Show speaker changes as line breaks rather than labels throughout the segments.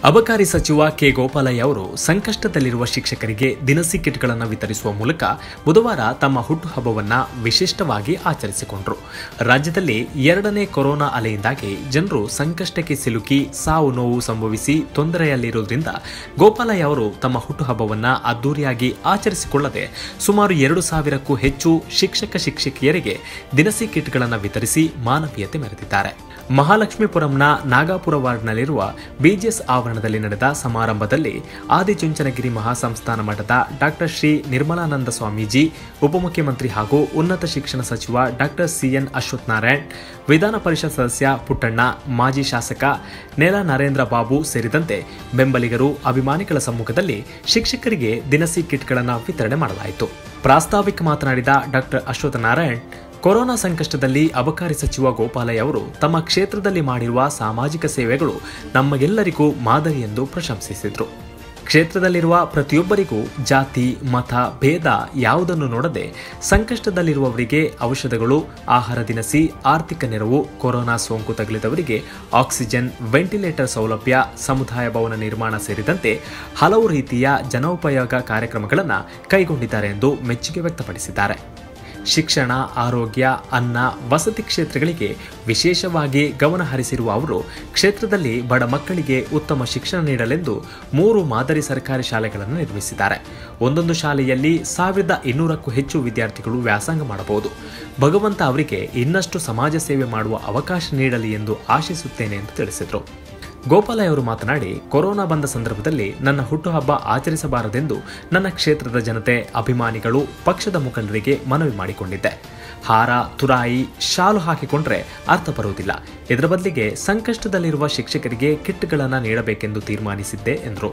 ಅಬಕಾರಿ ಸಚಿವ ಕೆ ಗೋಪಾಲಯ್ಯ ಅವರು ಸಂಕಷ್ಟದಲ್ಲಿರುವ ಶಿಕ್ಷಕರಿಗೆ ದಿನಸಿ ಕಿಟ್ಗಳನ್ನು ವಿತರಿಸುವ ಮೂಲಕ ಬುಧವಾರ ತಮ್ಮ ಹುಟ್ಟುಹಬ್ಬವನ್ನು ವಿಶಿಷ್ಟವಾಗಿ ಆಚರಿಸಿಕೊಂಡರು. ರಾಜ್ಯದಲ್ಲಿ ಎರಡನೇ ಕೊರೋನಾ ಅಲೆಯಿಂದಾಗಿ ಜನರು ಸಂಕಷ್ಟಕ್ಕೆ ಸಿಲುಕಿ ಸಾವು ನೋವು ಸಂಭವಿಸಿ ತೊಂದರೆಯಲ್ಲಿರುವುದರಿಂದ ಗೋಪಾಲಯ್ಯ ಅವರು ತಮ್ಮ ಹುಟ್ಟುಹಬ್ಬವನ್ನು ಅದ್ದೂರಿಯಾಗಿ ಆಚರಿಸಿಕೊಳ್ಳದೆ ಸುಮಾರು 2,000ಕ್ಕೂ ಹೆಚ್ಚು ಶಿಕ್ಷಕಿಯರಿಗೆ ದಿನಸಿ ಕಿಟ್ಗಳನ್ನು ವಿತರಿಸಿ ಮಾನವೀಯತೆ ಮೆರೆದಿದ್ದಾರೆ. ಮಹಾಲಕ್ಷ್ಮೀಪುರಂನ ನಾಗಾಪುರ ವಾರ್ಡ್ನಲ್ಲಿರುವ ಬಿಜಿಎಸ್ ಆವರಣದಲ್ಲಿ ನಡೆದ ಸಮಾರಂಭದಲ್ಲಿ ಆದಿಚುಂಚನಗಿರಿ ಮಹಾಸಂಸ್ಥಾನ ಮಠದ ಡಾಕ್ಟರ್ ಶ್ರೀ ನಿರ್ಮಲಾನಂದ ಸ್ವಾಮೀಜಿ, ಉಪಮುಖ್ಯಮಂತ್ರಿ ಹಾಗೂ ಉನ್ನತ ಶಿಕ್ಷಣ ಸಚಿವ ಡಾಕ್ಟರ್ ಸಿಎನ್ ಅಶ್ವತ್ಥನಾರಾಯಣ್, ವಿಧಾನ ಪರಿಷತ್ ಸದಸ್ಯ ಪುಟ್ಟಣ್ಣ, ಮಾಜಿ ಶಾಸಕ ನೆಲ ನರೇಂದ್ರ ಬಾಬು ಸೇರಿದಂತೆ ಬೆಂಬಲಿಗರು, ಅಭಿಮಾನಿಗಳ ಸಮ್ಮುಖದಲ್ಲಿ ಶಿಕ್ಷಕರಿಗೆ ದಿನಸಿ ಕಿಟ್ಗಳನ್ನು ವಿತರಣೆ ಮಾಡಲಾಯಿತು. ಪ್ರಾಸ್ತಾವಿಕ ಮಾತನಾಡಿದ ಡಾಕ್ಟರ್ ಅಶ್ವತ್ಥನಾರಾಯಣ್, ಕೊರೋನಾ ಸಂಕಷ್ಟದಲ್ಲಿ ಅಬಕಾರಿ ಸಚಿವ ಗೋಪಾಲಯ್ಯ ಅವರು ತಮ್ಮ ಕ್ಷೇತ್ರದಲ್ಲಿ ಮಾಡಿರುವ ಸಾಮಾಜಿಕ ಸೇವೆಗಳು ನಮಗೆಲ್ಲರಿಗೂ ಮಾದರಿ ಎಂದು ಪ್ರಶಂಸಿಸಿದರು. ಕ್ಷೇತ್ರದಲ್ಲಿರುವ ಪ್ರತಿಯೊಬ್ಬರಿಗೂ ಜಾತಿ, ಮತ, ಭೇದ ಯಾವುದನ್ನು ನೋಡದೆ ಸಂಕಷ್ಟದಲ್ಲಿರುವವರಿಗೆ ಔಷಧಗಳು, ಆಹಾರ ದಿನಸಿ, ಆರ್ಥಿಕ ನೆರವು, ಕೊರೋನಾ ಸೋಂಕು ತಗುಲಿದವರಿಗೆ ಆಕ್ಸಿಜನ್, ವೆಂಟಿಲೇಟರ್ ಸೌಲಭ್ಯ, ಸಮುದಾಯ ಭವನ ನಿರ್ಮಾಣ ಸೇರಿದಂತೆ ಹಲವು ರೀತಿಯ ಜನೋಪಯೋಗ ಕಾರ್ಯಕ್ರಮಗಳನ್ನು ಕೈಗೊಂಡಿದ್ದಾರೆ ಎಂದು ಮೆಚ್ಚುಗೆ ವ್ಯಕ್ತಪಡಿಸಿದ್ದಾರೆ. ಶಿಕ್ಷಣ, ಆರೋಗ್ಯ, ಅನ್ನ, ವಸತಿ ಕ್ಷೇತ್ರಗಳಿಗೆ ವಿಶೇಷವಾಗಿ ಗಮನ ಹರಿಸಿರುವ ಅವರು ಕ್ಷೇತ್ರದಲ್ಲಿ ಬಡ ಮಕ್ಕಳಿಗೆ ಉತ್ತಮ ಶಿಕ್ಷಣ ನೀಡಲೆಂದು 3 ಮಾದರಿ ಸರ್ಕಾರಿ ಶಾಲೆಗಳನ್ನು ನಿರ್ಮಿಸಿದ್ದಾರೆ. ಒಂದೊಂದು ಶಾಲೆಯಲ್ಲಿ 1,200ಕ್ಕೂ ಹೆಚ್ಚು ವಿದ್ಯಾರ್ಥಿಗಳು ವ್ಯಾಸಂಗ ಮಾಡಬಹುದು. ಭಗವಂತ ಅವರಿಗೆ ಇನ್ನಷ್ಟು ಸಮಾಜ ಸೇವೆ ಮಾಡುವ ಅವಕಾಶ ನೀಡಲಿ ಎಂದು ಆಶಿಸುತ್ತೇನೆ ಎಂದು ತಿಳಿಸಿದರು. ಗೋಪಾಲಯ್ಯ ಅವರು ಮಾತನಾಡಿ, ಕೊರೋನಾ ಬಂದ ಸಂದರ್ಭದಲ್ಲಿ ನನ್ನ ಹುಟ್ಟುಹಬ್ಬ ಆಚರಿಸಬಾರದೆಂದು ನನ್ನ ಕ್ಷೇತ್ರದ ಜನತೆ, ಅಭಿಮಾನಿಗಳು, ಪಕ್ಷದ ಮುಖಂಡರಿಗೆ ಮನವಿ ಮಾಡಿಕೊಂಡಿದ್ದೆ. ಹಾರ, ತುರಾಯಿ, ಶಾಲು ಹಾಕಿಕೊಂಡ್ರೆ ಅರ್ಥ ಬರುವುದಿಲ್ಲ. ಇದರ ಬದಲಿಗೆ ಸಂಕಷ್ಟದಲ್ಲಿರುವ ಶಿಕ್ಷಕರಿಗೆ ಕಿಟ್ಗಳನ್ನು ನೀಡಬೇಕೆಂದು ತೀರ್ಮಾನಿಸಿದ್ದೆ ಎಂದರು.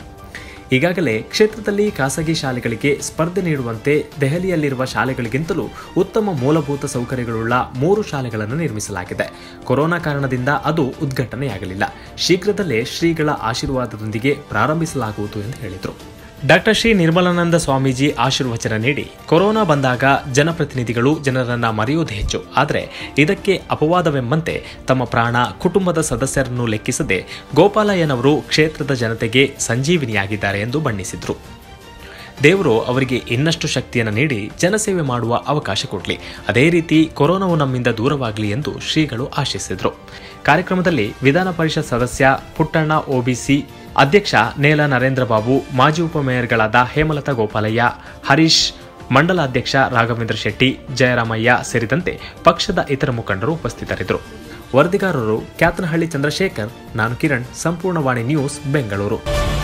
ಈಗಾಗಲೇ ಕ್ಷೇತ್ರದಲ್ಲಿ ಖಾಸಗಿ ಶಾಲೆಗಳಿಗೆ ಸ್ಪರ್ಧೆ ನೀಡುವಂತೆ ದೆಹಲಿಯಲ್ಲಿರುವ ಶಾಲೆಗಳಿಗಿಂತಲೂ ಉತ್ತಮ ಮೂಲಭೂತ ಸೌಕರ್ಯಗಳುಳ್ಳ 3 ಶಾಲೆಗಳನ್ನು ನಿರ್ಮಿಸಲಾಗಿದೆ. ಕೊರೋನಾ ಕಾರಣದಿಂದ ಅದು ಉದ್ಘಾಟನೆಯಾಗಲಿಲ್ಲ. ಶೀಘ್ರದಲ್ಲೇ ಶ್ರೀಗಳ ಆಶೀರ್ವಾದದೊಂದಿಗೆ ಪ್ರಾರಂಭಿಸಲಾಗುವುದು ಎಂದು ಹೇಳಿದರು. ಡಾಕ್ಟರ್ ಶ್ರೀ ನಿರ್ಮಲಾನಂದ ಸ್ವಾಮೀಜಿ ಆಶೀರ್ವಚನ ನೀಡಿ, ಕೊರೋನಾ ಬಂದಾಗ ಜನಪ್ರತಿನಿಧಿಗಳು ಜನರನ್ನ ಮರೆಯುವುದು ಹೆಚ್ಚು, ಆದರೆ ಇದಕ್ಕೆ ಅಪವಾದವೆಂಬಂತೆ ತಮ್ಮ ಪ್ರಾಣ, ಕುಟುಂಬದ ಸದಸ್ಯರನ್ನು ಲೆಕ್ಕಿಸದೆ ಗೋಪಾಲಯ್ಯನವರು ಕ್ಷೇತ್ರದ ಜನತೆಗೆ ಸಂಜೀವಿನಿಯಾಗಿದ್ದಾರೆ ಎಂದು ಬಣ್ಣಿಸಿದರು. ದೇವರು ಅವರಿಗೆ ಇನ್ನಷ್ಟು ಶಕ್ತಿಯನ್ನು ನೀಡಿ ಜನಸೇವೆ ಮಾಡುವ ಅವಕಾಶ ಕೊಡಲಿ. ಅದೇ ರೀತಿ ಕೊರೋನಾವು ನಮ್ಮಿಂದ ದೂರವಾಗಲಿ ಎಂದು ಶ್ರೀಗಳು ಆಶಿಸಿದರು. ಕಾರ್ಯಕ್ರಮದಲ್ಲಿ ವಿಧಾನ ಪರಿಷತ್ ಸದಸ್ಯ ಪುಟ್ಟಣ್ಣ, ಒಬಿಸಿ ಅಧ್ಯಕ್ಷ ನೇಲ ನರೇಂದ್ರ ಬಾಬು, ಮಾಜಿ ಉಪಮೇಯರ್ಗಳಾದ ಹೇಮಲತಾ ಗೋಪಾಲಯ್ಯ, ಹರೀಶ್, ಮಂಡಲ ಅಧ್ಯಕ್ಷ ರಾಘವೇಂದ್ರ ಶೆಟ್ಟಿ, ಜಯರಾಮಯ್ಯ ಸೇರಿದಂತೆ ಪಕ್ಷದ ಇತರ ಮುಖಂಡರು ಉಪಸ್ಥಿತರಿದ್ದರು. ವರದಿಗಾರರು ಕ್ಯಾತನಹಳ್ಳಿ ಚಂದ್ರಶೇಖರ್, ನಾನು ಕಿರಣ್, ಸಂಪೂರ್ಣವಾಣಿ ನ್ಯೂಸ್, ಬೆಂಗಳೂರು.